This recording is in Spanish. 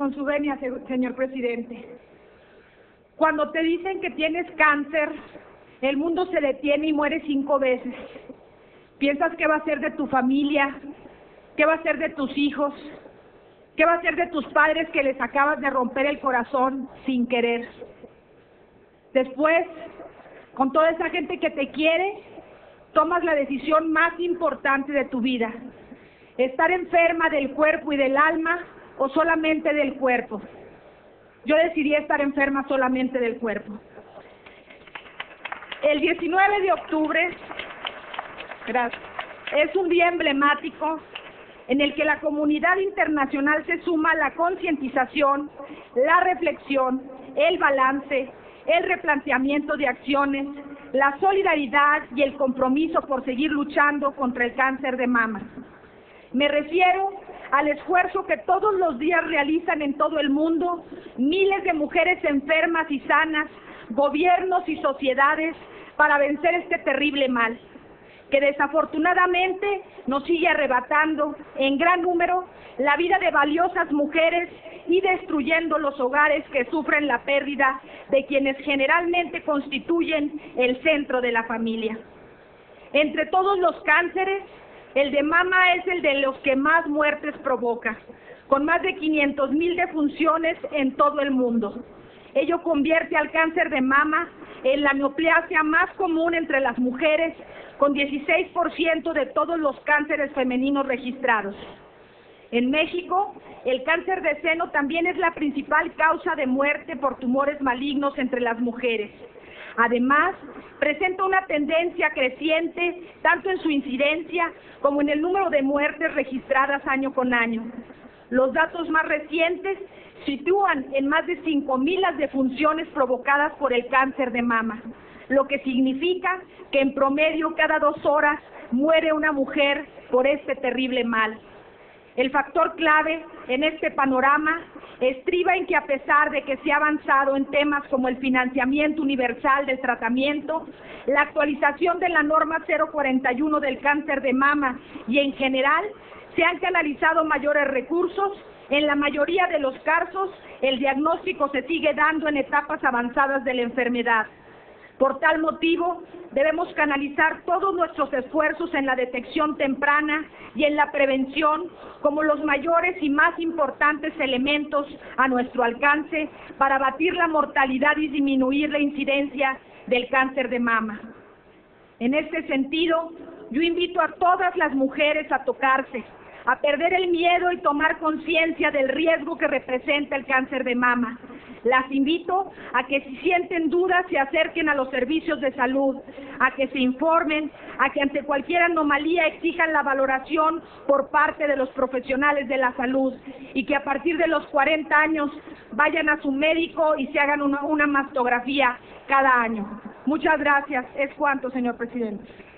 Con su venia, señor presidente. Cuando te dicen que tienes cáncer, el mundo se detiene y mueres 5 veces. Piensas qué va a ser de tu familia, qué va a ser de tus hijos, qué va a ser de tus padres que les acabas de romper el corazón sin querer. Después, con toda esa gente que te quiere, tomas la decisión más importante de tu vida: estar enferma del cuerpo y del alma o solamente del cuerpo. Yo decidí estar enferma solamente del cuerpo. El 19 de octubre es un día emblemático en el que la comunidad internacional se suma a la concientización, la reflexión, el balance, el replanteamiento de acciones, la solidaridad y el compromiso por seguir luchando contra el cáncer de mama. Me refiero al esfuerzo que todos los días realizan en todo el mundo miles de mujeres enfermas y sanas, gobiernos y sociedades para vencer este terrible mal, que desafortunadamente nos sigue arrebatando en gran número la vida de valiosas mujeres y destruyendo los hogares que sufren la pérdida de quienes generalmente constituyen el centro de la familia. Entre todos los cánceres, el de mama es el de los que más muertes provoca, con más de 500,000 defunciones en todo el mundo. Ello convierte al cáncer de mama en la neoplasia más común entre las mujeres, con 16% de todos los cánceres femeninos registrados. En México, el cáncer de seno también es la principal causa de muerte por tumores malignos entre las mujeres. Además, presenta una tendencia creciente tanto en su incidencia como en el número de muertes registradas año con año. Los datos más recientes sitúan en más de 5,000 las defunciones provocadas por el cáncer de mama, lo que significa que en promedio cada 2 horas muere una mujer por este terrible mal. El factor clave en este panorama estriba en que, a pesar de que se ha avanzado en temas como el financiamiento universal del tratamiento, la actualización de la norma 041 del cáncer de mama y en general se han canalizado mayores recursos, en la mayoría de los casos el diagnóstico se sigue dando en etapas avanzadas de la enfermedad. Por tal motivo, debemos canalizar todos nuestros esfuerzos en la detección temprana y en la prevención como los mayores y más importantes elementos a nuestro alcance para abatir la mortalidad y disminuir la incidencia del cáncer de mama. En este sentido, yo invito a todas las mujeres a tocarse, a perder el miedo y tomar conciencia del riesgo que representa el cáncer de mama. Las invito a que, si sienten dudas, se acerquen a los servicios de salud, a que se informen, a que ante cualquier anomalía exijan la valoración por parte de los profesionales de la salud y que a partir de los 40 años vayan a su médico y se hagan una mastografía cada año. Muchas gracias. Es cuanto, señor presidente.